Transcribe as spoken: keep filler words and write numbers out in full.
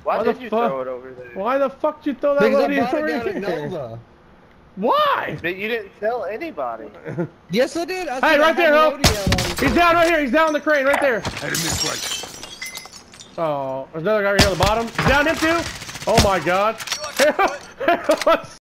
Why, Why did the you fuck? throw it over there? Why the fuck did you throw that Because I loading bought it over down in here? Nova. Why? But you didn't tell anybody. Yes, I did. I Hey, said I right had there, the Ho. loading out on He's down right here. He's down on the crane right there. Enemy place. Oh, there's another guy right here on the bottom. He's down him too. Oh my god.